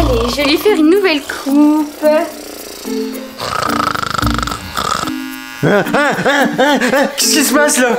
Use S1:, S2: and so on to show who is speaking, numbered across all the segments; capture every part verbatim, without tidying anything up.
S1: Allez, je vais lui faire une nouvelle coupe.
S2: Qu'est-ce qui se passe là?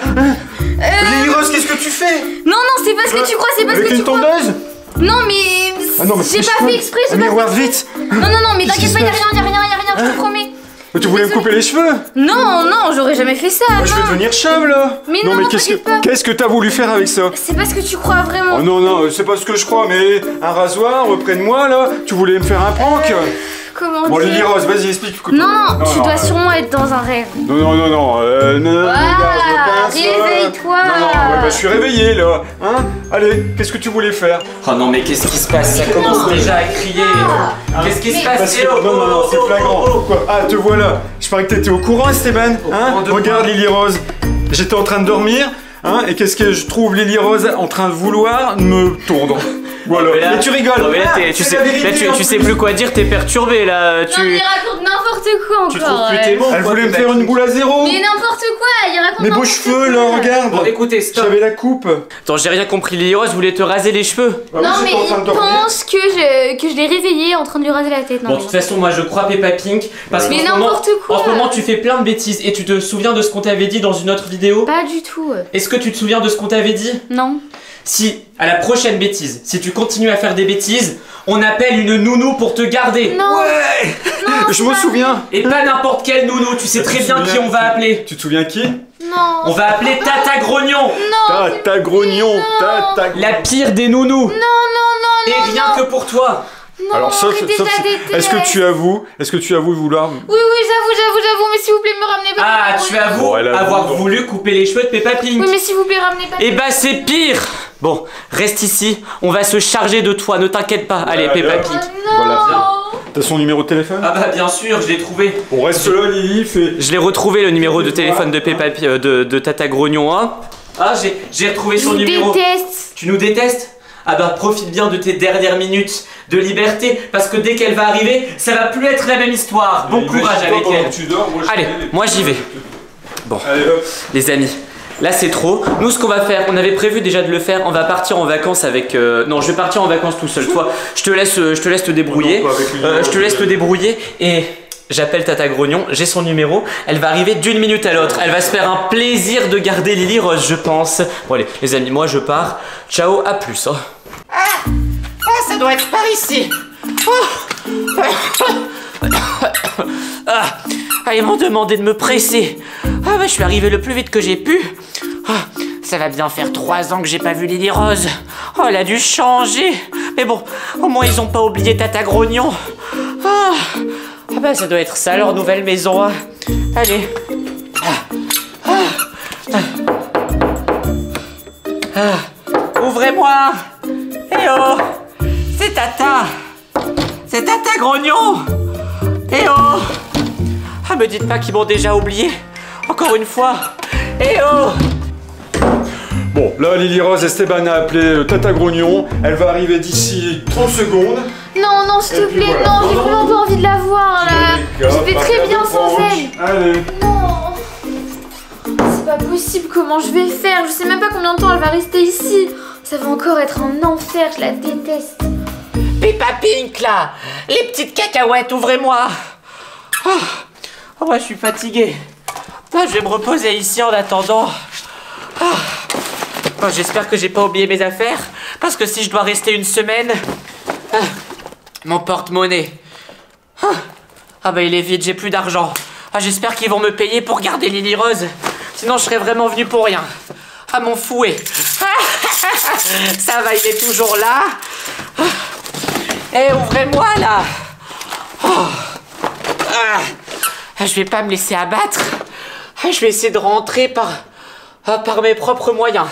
S1: Euh...
S2: Lily Rose, qu'est-ce que tu fais?
S1: Non, non, c'est pas ce que tu crois, c'est pas ce que
S2: Avec
S1: tu
S2: une
S1: crois.
S2: tondeuse?
S1: Non, mais...
S2: Ah non, mais
S1: j'ai pas fait exprès, j'ai
S2: Un
S1: pas
S2: miroir,
S1: fait
S2: vite.
S1: Non, non, non, mais
S2: Qu'est-ce qui
S1: t'inquiète
S2: se
S1: pas, y'a
S2: passe?
S1: rien, y'a rien, y'a rien, je te promets.
S2: Mais tu voulais me couper les cheveux?
S1: Non, non, j'aurais jamais fait ça.
S2: Moi, je vais
S1: non.
S2: devenir chauve là.
S1: Mais non,
S2: mais
S1: non,
S2: qu'est-ce que
S1: t'inquiète pas.
S2: qu'est-ce que t'as voulu faire avec ça?
S1: C'est pas ce que tu crois vraiment.
S2: Oh non, non, c'est pas ce que je crois, mais un rasoir auprès de moi là, tu voulais me faire un prank?
S1: Comment
S2: Bon,
S1: dire?
S2: Lily Rose, vas-y, explique.
S1: Non, non, tu
S2: non,
S1: dois
S2: euh,
S1: sûrement être dans un rêve.
S2: Non, non, non, non, euh, non, non,
S1: Voilà,
S2: regarde, je me pince, là.
S1: réveille-toi.
S2: Non, non, ouais, bah, je suis réveillé là. Hein? Allez, qu'est-ce que tu voulais faire?
S3: Oh non, mais qu'est-ce qui se passe? Ça commence déjà à crier. Qu'est-ce qui se passe?
S2: Parce que-
S3: Eh oh,
S2: non, non, non,
S3: oh,
S2: c'est
S3: oh,
S2: flagrant.
S3: oh, oh.
S2: Quoi? Ah, te voilà. Je parie que t'étais au courant, Esteban. Hein?
S3: courant de
S2: Regarde,
S3: quoi?
S2: Lily Rose. J'étais en train de dormir. Hein? Et qu'est-ce que je trouve Lily Rose en train de vouloir me tondre? Voilà.
S3: Mais là-
S2: Et tu rigoles.
S3: Non, mais là,
S2: Ah,
S3: t'es- tu
S2: c'est
S3: sais,
S2: la vérité,
S3: là, tu,
S2: en
S3: tu sais
S2: plus.
S3: plus quoi dire, t'es perturbé là.
S1: Non, mais il
S3: Tu,
S1: raconte n'importe quoi encore.
S3: tu trouves plus
S1: ouais.
S3: tes mots.
S2: Elle
S3: quoi,
S2: voulait me
S3: t'es
S2: faire
S3: bête.
S2: une boule à zéro.
S1: Mais n'importe quoi, il raconte
S2: Mes beaux
S1: n'importe
S2: cheveux
S1: quoi.
S2: là, regarde.
S3: Bon, écoutez, stop.
S2: J'avais la coupe.
S3: Attends, j'ai rien compris. Lily Rose voulait te raser les cheveux.
S2: Bah oui,
S1: Non,
S2: j'étais
S1: mais
S2: en train de
S1: il
S2: dormir.
S1: pense que je, que je l'ai réveillé en train de lui raser la tête. Non,
S3: Bon, de
S1: mais
S3: toute façon, moi je crois Peppa Pink. Parce
S1: Mais
S3: qu'en ce moment-
S1: n'importe quoi.
S3: En ce moment, tu fais plein de bêtises. Et tu te souviens de ce qu'on t'avait dit dans une autre vidéo?
S1: pas du tout.
S3: Est-ce que tu te souviens de ce qu'on t'avait dit?
S1: Non.
S3: Si, à la prochaine bêtise, si tu continues à faire des bêtises, on appelle une nounou pour te garder.
S1: Non.
S2: Ouais.
S1: Non,
S2: Je me souviens.
S3: Et pas n'importe quelle nounou, tu sais très
S2: te
S3: bien qui
S2: souviens
S3: on va appeler.
S2: Tu te souviens qui?
S1: Non.
S3: On va appeler Tata Grognon,
S1: Non.
S2: Tata Grognon. Tata Grognon.
S3: la pire des nounous.
S1: Non, non, non,
S3: Et
S1: non.
S3: rien que pour toi.
S1: Non,
S2: Alors sauf,
S1: arrêtez,
S2: sauf
S1: je la déteste.
S2: est-ce que tu avoues, est-ce que tu avoues vouloir?
S1: Oui, oui, j'avoue, j'avoue, j'avoue, mais s'il vous plaît, me ramenez pas.
S3: Ah,
S1: Peppa
S3: tu
S1: Pink.
S3: avoues
S2: Bon, elle avoue,
S3: avoir
S2: donc.
S3: voulu couper les cheveux de Peppa Pink.
S1: Oui, mais s'il vous plaît, ramenez pas.
S3: Et bah c'est pire. Bon, reste ici, on va se charger de toi, ne t'inquiète pas. Allez,
S2: Ouais,
S3: Peppa
S2: allez,
S3: Pink.
S1: Oh,
S2: Voilà,
S1: non.
S2: T'as son numéro de téléphone?
S3: Ah bah bien sûr, je l'ai trouvé.
S2: On reste là, Lily, fais.
S3: Je l'ai retrouvé le numéro de téléphone de Peppa Pi- euh, de, de Tata Grognon hein. Ah, j'ai j'ai retrouvé
S1: Je
S3: son
S1: vous
S3: numéro.
S1: déteste.
S3: Tu nous détestes? Ah bah profite bien de tes dernières minutes de liberté parce que dès qu'elle va arriver, ça va plus être la même histoire. Bon courage avec elle.
S2: Tu dors, moi, je
S3: Allez,
S2: fais les-
S3: moi j'y vais. Bon,
S2: Allez, hop.
S3: les amis, là c'est trop. Nous ce qu'on va faire, on avait prévu déjà de le faire, on va partir en vacances avec... euh, Non, je vais partir en vacances tout seul. Toi, je te laisse, euh, je te laisse te débrouiller.
S2: Non, pas avec lui,
S3: Euh,
S2: non,
S3: je te laisse te
S2: je-
S3: débrouiller et... J'appelle Tata Grognon, j'ai son numéro, elle va arriver d'une minute à l'autre, elle va se faire un plaisir de garder Lily Rose, je pense. Bon allez, les amis, moi je pars, ciao, à plus. hein.
S4: Ah, ça doit être par ici. Oh.
S3: Ah, ah, ils m'ont demandé de me presser. Ah bah je suis arrivé le plus vite que j'ai pu. Ah, ça va bien faire trois ans que j'ai pas vu Lily Rose. Oh, elle a dû changer. Mais bon, au moins ils ont pas oublié Tata Grognon. Ah, ah bah ça doit être ça leur nouvelle maison. hein. Allez. Ah, ah, ah. Ah, ouvrez-moi. Eh oh, c'est Tata. C'est Tata Grognon. Eh oh. Ah, me dites pas qu'ils m'ont déjà oublié. Encore une fois. Eh oh.
S2: Bon, là, Lily Rose, Esteban a appelé euh, Tata Grognon. Elle va arriver d'ici trente secondes.
S1: Non, non, s'il
S2: Et
S1: te
S2: puis
S1: plaît,
S2: voilà.
S1: non, j'ai vraiment pas envie de la voir là. J'étais très bien sans elle.
S2: Allez.
S1: Non. C'est pas possible, comment je vais faire? Je sais même pas combien de temps elle va rester ici. Ça va encore être un enfer, je la déteste.
S3: Peppa Pink là. Les petites cacahuètes, ouvrez-moi. Oh, oh moi je suis fatigué. Ah, je vais me reposer ici en attendant. Ah. Oh, j'espère que j'ai pas oublié mes affaires. Parce que si je dois rester une semaine... Ah, mon porte-monnaie. Ah. Ah bah il est vide, j'ai plus d'argent. Ah, j'espère qu'ils vont me payer pour garder Lily Rose. Sinon je serais vraiment venu pour rien. Ah, mon fouet. Ah, ça va, il est toujours là. Ah. Eh, ouvrez-moi là. Oh. Ah. Je vais pas me laisser abattre. Ah, je vais essayer de rentrer par, ah, par mes propres moyens.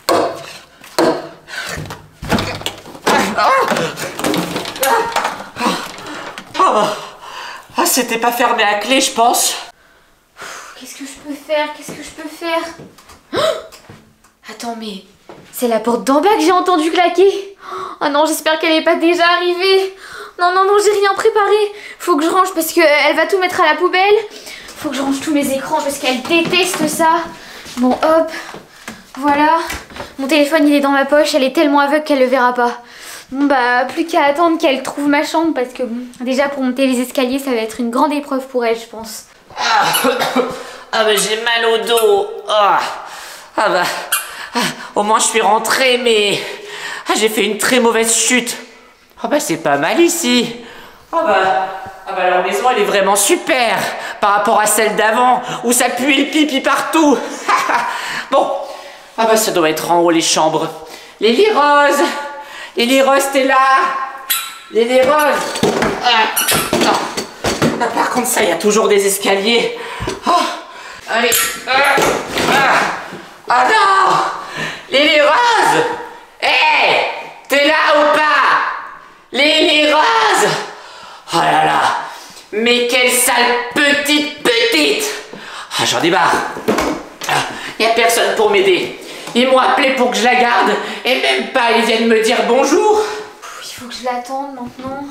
S3: Oh. Ah, c'était pas fermé à clé, je pense.
S1: Qu'est-ce que je peux faire? Qu'est-ce que je peux faire? Oh, attends, mais c'est la porte d'en bas que j'ai entendu claquer. Oh non, j'espère qu'elle n'est pas déjà arrivée. Non, non, non, j'ai rien préparé. Faut que je range parce qu'elle va tout mettre à la poubelle. Faut que je range tous mes écrans parce qu'elle déteste ça. Bon, hop. Voilà. Mon téléphone, il est dans ma poche. Elle est tellement aveugle qu'elle le verra pas. Bon bah, plus qu'à attendre qu'elle trouve ma chambre parce que bon, déjà pour monter les escaliers, ça va être une grande épreuve pour elle, je pense.
S3: Ah, ah bah j'ai mal au dos. Ah, ah bah, ah, au moins je suis rentrée, mais ah, j'ai fait une très mauvaise chute. Ah bah c'est pas mal ici. Ah bah, ah bah leur maison elle est vraiment super par rapport à celle d'avant où ça puait le pipi partout. Bon, ah bah ça doit être en haut les chambres. Lily Rose, Lily Rose t'es là? Lily Rose. Ah, non. Ah, par contre ça, il y a toujours des escaliers. Oh, allez. Ah, ah, ah non, Lily Rose. Hé, hey, t'es là ou pas? Lily Rose. Oh là là, mais quelle sale petite petite. Ah, j'en ai marre. Il n'y a personne pour m'aider. Ils m'ont appelé pour que je la garde et même pas ils viennent me dire bonjour.
S1: Il faut que je l'attende maintenant.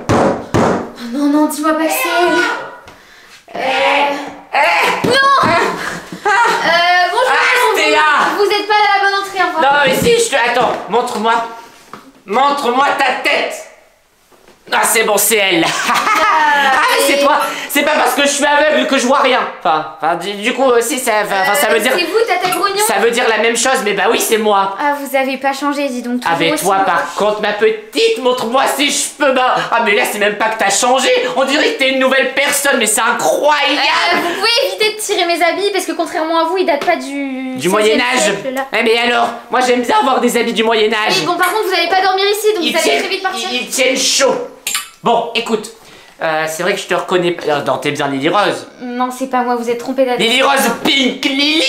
S1: Oh non, non, dis-moi pas que c'est elle. Euh...
S3: Eh,
S1: non
S3: ah, ah,
S1: euh, bonjour,
S3: ah, Stéla.
S1: vous, vous êtes pas à la bonne entrée, enfin.
S3: Non mais si, je te... Attends, montre-moi. Montre-moi ta tête. Ah c'est bon, c'est elle. Ah c'est toi. C'est pas parce que je suis aveugle que je vois rien. Enfin, enfin du, du coup aussi ça, enfin, ça veut dire...
S1: C'est vous, Tata Grognon?
S3: Ça veut dire la même chose, mais bah oui c'est moi.
S1: Ah vous avez pas changé, dis donc.
S3: Ah mais toi par contre ma petite, montre-moi ses cheveux. Bah ah mais là c'est même pas que t'as changé. On dirait que t'es une nouvelle personne, mais c'est incroyable.
S1: Euh, vous pouvez éviter de tirer mes habits parce que contrairement à vous, ils datent pas du...
S3: Du Moyen-Âge. Eh mais alors, moi j'aime bien avoir des habits du Moyen-Âge.
S1: Oui bon par contre vous allez pas dormir ici, donc
S3: Ils
S1: vous allez
S3: tiennent,
S1: très vite partir.
S3: ils, ils tiennent chaud. Bon, écoute, euh, c'est vrai que je te reconnais pas. Non, t'es bien Lily Rose.
S1: Non, c'est pas moi, vous êtes trompé d'adresse.
S3: Lily Rose Pink Lily.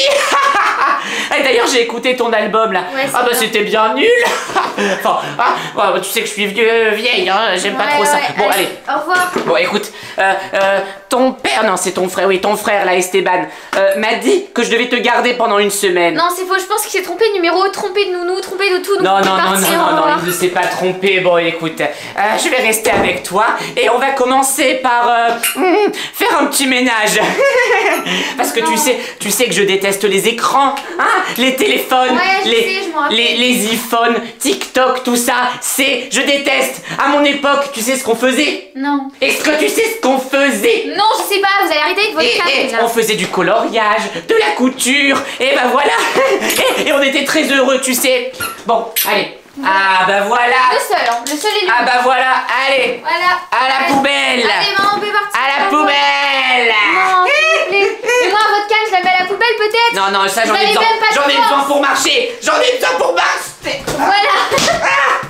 S3: Et d'ailleurs, j'ai écouté ton album là.
S1: Ouais,
S3: ah bah
S1: bien.
S3: c'était bien nul. Enfin, ah, bah, tu sais que je suis vieux, vieille, hein, j'aime pas
S1: Ouais,
S3: trop ça.
S1: ouais,
S3: Bon, allez.
S1: Au revoir.
S3: Bon, écoute, euh, euh, ton père, non, c'est ton frère, oui, ton frère là, Esteban, euh, m'a dit que je devais te garder pendant une semaine.
S1: Non, c'est faux, je pense qu'il s'est trompé de numéro, trompé de nounou, trompé de tout. Donc
S3: Non,
S1: on peut
S3: non, non,
S1: partir,
S3: non,
S1: au
S3: non, non,
S1: revoir.
S3: il ne s'est pas trompé. Bon, écoute, euh, je vais rester avec toi et on va commencer par euh, mm, faire un petit ménage. Parce que tu sais, tu sais que je déteste les écrans, hein, les téléphones,
S1: Ouais, je
S3: les,
S1: sais, je m'en rappelle.
S3: les, les iPhones, TikTok, tout ça, c'est, je déteste. À mon époque, tu sais ce qu'on faisait?
S1: Non.
S3: Est-ce que tu sais ce qu'on faisait?
S1: Non, je sais pas, vous allez arrêter avec votre
S3: Et,
S1: carte
S3: et
S1: là.
S3: on faisait du coloriage, de la couture, et bah voilà. et, et on était très heureux, tu sais. Bon, allez. Ah bah voilà.
S1: Le seul, hein, le seul est lui.
S3: Ah bah voilà, allez.
S1: Voilà.
S3: À la
S1: Allez.
S3: poubelle.
S1: Allez, maman, on peut partir.
S3: À la
S1: Au revoir.
S3: poubelle.
S1: Non, s'il vous plaît. Et moi, votre canne, je la mets à la poubelle peut-être.
S3: Non, non, ça j'en
S1: Vous
S3: ai
S1: avez
S3: besoin.
S1: même pas de
S3: J'en ai
S1: force.
S3: besoin pour marcher. J'en ai besoin pour marcher.
S1: Voilà.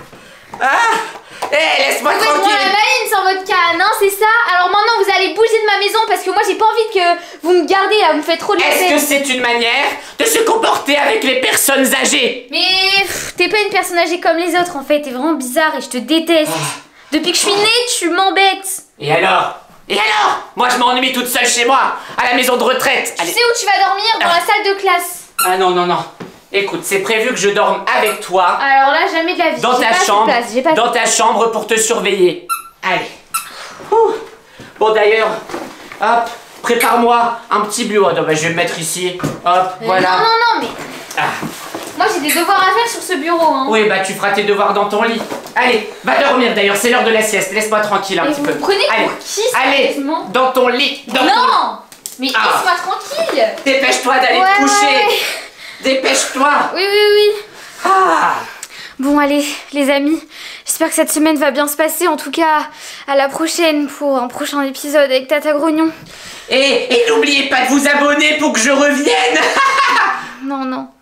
S3: Ah. Eh, laisse-moi
S1: Vous êtes moins la
S3: tranquille.
S1: maline sans votre canne, hein, c'est ça. Alors maintenant, vous allez bouger de ma maison parce que moi, j'ai pas envie que vous me gardez là, vous me faites trop de la
S3: Est-ce
S1: peine.
S3: que c'est une manière de se comporter avec les personnes âgées?
S1: Mais pff, t'es pas une personne âgée comme les autres en fait, t'es vraiment bizarre et je te déteste. Depuis que je suis née, tu m'embêtes.
S3: Et alors? Et alors? Moi je m'ennuie toute seule chez moi, à la maison de retraite.
S1: Tu
S3: Allez.
S1: sais où tu vas dormir? Dans la salle de classe.
S3: Ah non, non, non. Écoute, c'est prévu que je dorme avec toi.
S1: Alors là, jamais de la vie.
S3: Dans
S1: J'ai
S3: ta
S1: pas assez de
S3: chambre,
S1: place, j'ai pas
S3: dans
S1: de-
S3: ta chambre pour te surveiller. Allez. Ouh. Bon d'ailleurs, hop, prépare-moi un petit bureau. Non, bah, je vais me mettre ici. Hop,
S1: Euh,
S3: voilà.
S1: Non, non, non, mais
S3: Ah.
S1: moi j'ai des devoirs à faire sur ce bureau. Hein.
S3: Oui, bah tu feras tes devoirs dans ton lit. Allez, va dormir d'ailleurs, c'est l'heure de la sieste. Laisse-moi tranquille un
S1: Mais
S3: petit
S1: vous
S3: peu.
S1: me prenez
S3: Allez,
S1: pour qui,
S3: allez,
S1: sérieusement?
S3: dans ton lit. Dans ton lit.
S1: Non. Mais
S3: Ah.
S1: laisse-moi tranquille.
S3: Dépêche-toi d'aller
S1: Ouais,
S3: te coucher.
S1: ouais, ouais.
S3: Dépêche-toi.
S1: Oui, oui, oui.
S3: Ah.
S1: Bon allez les amis, j'espère que cette semaine va bien se passer, en tout cas à la prochaine pour un prochain épisode avec Tata Grognon.
S3: Et, et n'oubliez pas de vous abonner pour que je revienne.
S1: Non, non.